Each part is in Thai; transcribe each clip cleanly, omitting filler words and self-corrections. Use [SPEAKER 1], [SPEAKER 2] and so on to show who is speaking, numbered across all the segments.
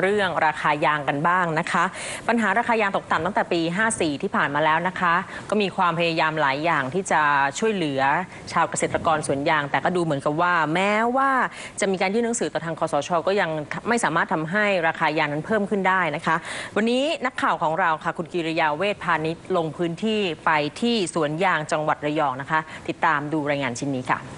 [SPEAKER 1] รื่องราคายางกันบ้างนะคะปัญหาราคายางตกต่ำตั้งแต่ปี 54 ที่ผ่านมาแล้วนะคะก็มีความพยายามหลายอย่างที่จะช่วยเหลือชาวเกษตรกรสวนยางแต่ก็ดูเหมือนกับว่าแม้ว่าจะมีการยื่นหนังสือต่อทางคสช.ก็ยังไม่สามารถทำให้ราคายางนั้นเพิ่มขึ้นได้นะคะวันนี้นักข่าวของเราค่ะคุณกิริยาเวชพานิชลงพื้นที่ไปที่สวนยางจังหวัดระยองนะคะติดตามดูรายงานชิ้นนี้ค่ะ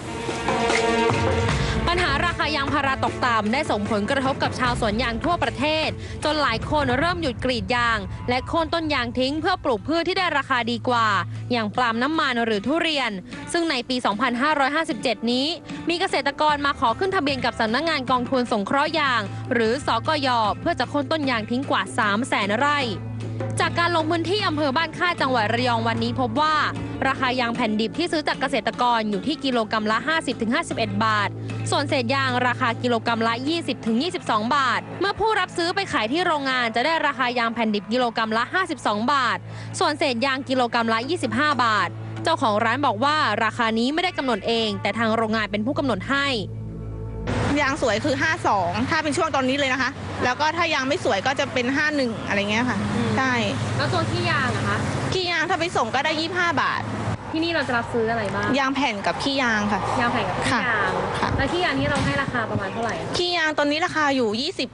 [SPEAKER 2] ปัญหาราคายางพาราตกต่ำได้ส่งผลกระทบกับชาวสวนยางทั่วประเทศจนหลายคนเริ่มหยุดกรีดยางและโค่นต้นยางทิ้งเพื่อปลูกพืชที่ได้ราคาดีกว่าอย่างปาล์มน้ำมันหรือทุเรียนซึ่งในปี 2557 นี้มีเกษตรกรมาขอขึ้นทะเบียนกับสำนักงานกองทุนสงเคราะห์ยางหรือสกย.เพื่อจะโค่นต้นยางทิ้งกว่า 300,000 ไร่จากการลงพื้นที่อำเภอบ้านค่ายจังหวัดระยองวันนี้พบว่าราคายางแผ่นดิบที่ซื้อจากเกษตรกรอยู่ที่กิโลกรัมละ 50-51 บาทส่วนเศษยางราคากิโลกรัมละ 20-22 บาทเมื่อผู้รับซื้อไปขายที่โรงงานจะได้ราคายางแผ่นดิบกิโลกรัมละ 52 บาทส่วนเศษยางกิโลกรัมละ 25 บาทเจ้าของร้านบอกว่าราคานี้ไม่ได้กำหนดเองแต่ทางโรงงานเป็นผู้กำหนดให้
[SPEAKER 3] ยางสวยคือ 52ถ้าเป็นช่วงตอนนี้เลยนะคะแล้วก็ถ้ายางไม่สวยก็จะเป็น 51อะไรเงี้ยค่ะใช่
[SPEAKER 2] แล้วตัวขี้ยางอะคะ
[SPEAKER 3] ขี้ยางถ้าไปส่งก็ได้25 บาท
[SPEAKER 2] ที่นี่เราจะรับซื้ออะไรบ้าง
[SPEAKER 3] ยางแผ่นกับขี้ยางค่ะ
[SPEAKER 2] ยางแผ่นกับขี้ยางแล้วขี้ยางนี้เราให้ราคาประมาณเท่าไหร่
[SPEAKER 3] ขี้ยางตอนนี้ราคาอยู่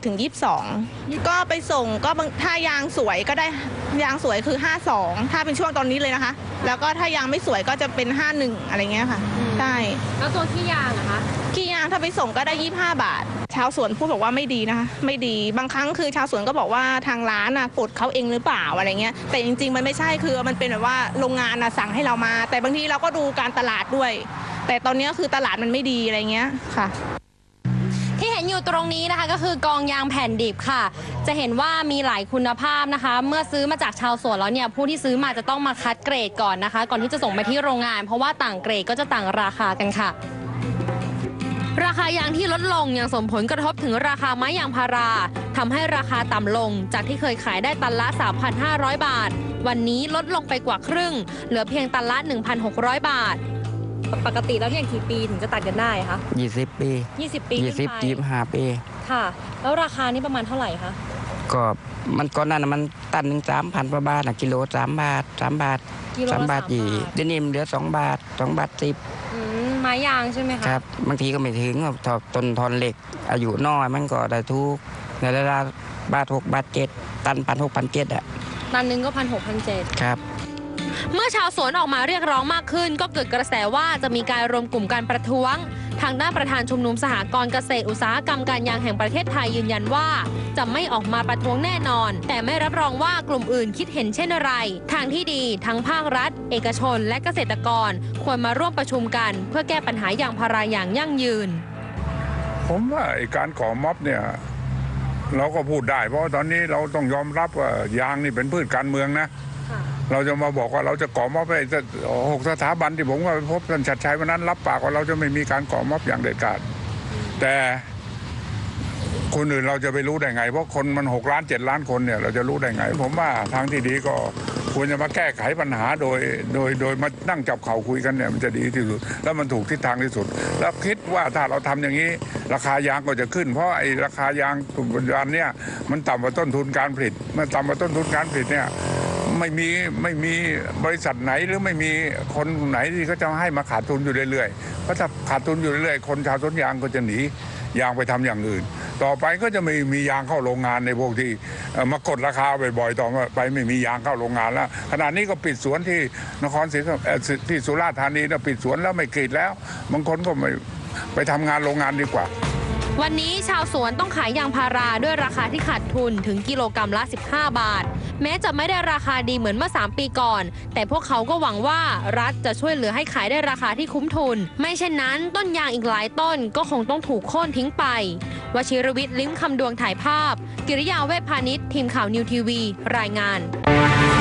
[SPEAKER 3] 20-22ก็ไปส่งก็ถ้ายางสวยก็ได้ยางสวยคือ52ถ้าเป็นช่วงตอนนี้เลยนะคะแล้วก็ถ้ายางไม่สวยก็จะเป็น51อะไรเงี้ยค่ะใช่
[SPEAKER 2] แล้วตัวขี้ยางอะคะ
[SPEAKER 3] ขี้ยางถ้าไปส่งก็ได้25 บาทชาวสวนพูดบอกว่าไม่ดีนะคะไม่ดีบางครั้งคือชาวสวนก็บอกว่าทางร้านกดเขาเองหรือเปล่าอะไรเงี้ยแต่จริงๆมันไม่ใช่คือมันเป็นแบบว่าโรงงานสั่งให้เรามาแต่บางทีเราก็ดูการตลาดด้วยแต่ตอนนี้คือตลาดมันไม่ดีอะไรเงี้ยค่ะ
[SPEAKER 2] ที่เห็นอยู่ตรงนี้นะคะก็คือกองยางแผ่นดิบค่ะจะเห็นว่ามีหลายคุณภาพนะคะเมื่อซื้อมาจากชาวสวนแล้วเนี่ยผู้ที่ซื้อมาจะต้องมาคัดเกรดก่อนนะคะก่อนที่จะส่งไปที่โรงงานเพราะว่าต่างเกรดก็จะต่างราคากันค่ะราคายางที่ลดลงยังส่งผลกระทบถึงราคาไม้ยางพาราทำให้ราคาต่ำลงจากที่เคยขายได้ตันละ 3,500 บาทวันนี้ลดลงไปกว่าครึ่งเหลือเพียงตันละ 1,600 บาทปกติแล้วเนี่ยกี่ปีถึงจะตัดกันได้คะ
[SPEAKER 4] 20 ปี
[SPEAKER 2] 20 ปี
[SPEAKER 4] 25 ปี
[SPEAKER 2] ค่ะแล้วราคานี้ประมาณเท่าไหร่คะ
[SPEAKER 4] ก็มันก่อนนั้นมันตันหนึ่ง3,000 กว่าบาทกิโล3 บาท3 บาท3 บาทยี่เดี๋ยวนี้มันเหลือ2 บาท2 บาท10
[SPEAKER 2] ไม้ยางใช่ไหมคะ
[SPEAKER 4] ครับบางทีก็ไม่ถึงต้นทอนเหล็กอายุน้อยมันก็ได้ทุกในระดับ1 บาท 6 บาท 7ตัน1,600 1,700อ่ะ
[SPEAKER 2] ตันหนึ่งก็1,600 1,700
[SPEAKER 4] ครับ
[SPEAKER 2] เมื่อชาวสวนออกมาเรียกร้องมากขึ้นก็เกิดกระแสว่าจะมีการรวมกลุ่มการประท้วงทางด้านประธานชุมนุมสหกรณ์เกษตรอุตสาหกรรมการยางแห่งประเทศไทยยืนยันว่าจะไม่ออกมาประท้วงแน่นอนแต่ไม่รับรองว่ากลุ่มอื่นคิดเห็นเช่นอะไรทางที่ดีทั้งภาครัฐเอกชนและเกษตรกรควรมาร่วมประชุมกันเพื่อแก้ปัญหายางพาราอย่างยั่งยืน
[SPEAKER 5] ผมว่าการก่อม็อบเนี่ยเราก็พูดได้เพราะตอนนี้เราต้องยอมรับว่ายางนี่เป็นพืชการเมืองนะเราจะมาบอกว่าเราจะก่อม็อบไป6 สถาบันที่ผมว่าไปพบท่านชัดชัยวันนั้นรับปากว่าเราจะไม่มีการก่อม็อบอย่างเด็ดขาดแต่คนอื่นเราจะไปรู้ได้ไงเพราะคนมัน6 ล้าน 7 ล้านคนเนี่ยเราจะรู้ได้ไงผมว่าทางที่ดีก็ควรจะมาแก้ไขปัญหาโดยมานั่งจับเข่าคุยกันเนี่ยมันจะดีที่สุดแล้วมันถูกทิศทางที่สุดแล้วคิดว่าถ้าเราทำอย่างนี้ราคายางก็จะขึ้นเพราะไอ้ราคายางปัจจุบันเนี่ยมันต่ำกว่าต้นทุนการผลิตเมื่อต่ำกว่าต้นทุนการผลิตเนี่ยไม่มีบริษัทไหนหรือไม่มีคนไหนที่เขาจะให้มาขาดทุนอยู่เรื่อยๆเพราะถ้าขาดทุนอยู่เรื่อยๆคนชาวสวนยางก็จะหนียางไปทำอย่างอื่นต่อไปก็จะไม่มียางเข้าโรงงานในพวกที่มากดราคาบ่อยๆต่อไปไม่มียางเข้าโรงงานแล้วขณะนี้ก็ปิดสวนที่นครศรีที่สุราษฎร์ธานีปิดสวนแล้วไม่กรีดแล้วบางคนก็ไม่ไปทำงานโรงงานดีกว่า
[SPEAKER 2] วันนี้ชาวสวนต้องขายยางพาราด้วยราคาที่ขาดทุนถึงกิโลกรัมละ15 บาทแม้จะไม่ได้ราคาดีเหมือนเมื่อ3 ปีก่อนแต่พวกเขาก็หวังว่ารัฐจะช่วยเหลือให้ขายได้ราคาที่คุ้มทุนไม่เช่นนั้นต้นยางอีกหลายต้นก็คงต้องถูกโค่นทิ้งไปวชิรวิทย์ ลิ้มคำดวงถ่ายภาพกิริยาเวชพานิชทีมข่าวนิวทีวีรายงาน